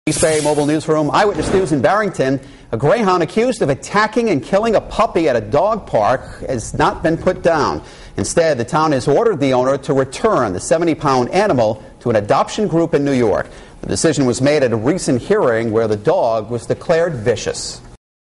East Bay Mobile Newsroom, Eyewitness News in Barrington. A greyhound accused of attacking and killing a puppy at a dog park has not been put down. Instead, the town has ordered the owner to return the 70-pound animal to an adoption group in New York. The decision was made at a recent hearing where the dog was declared vicious.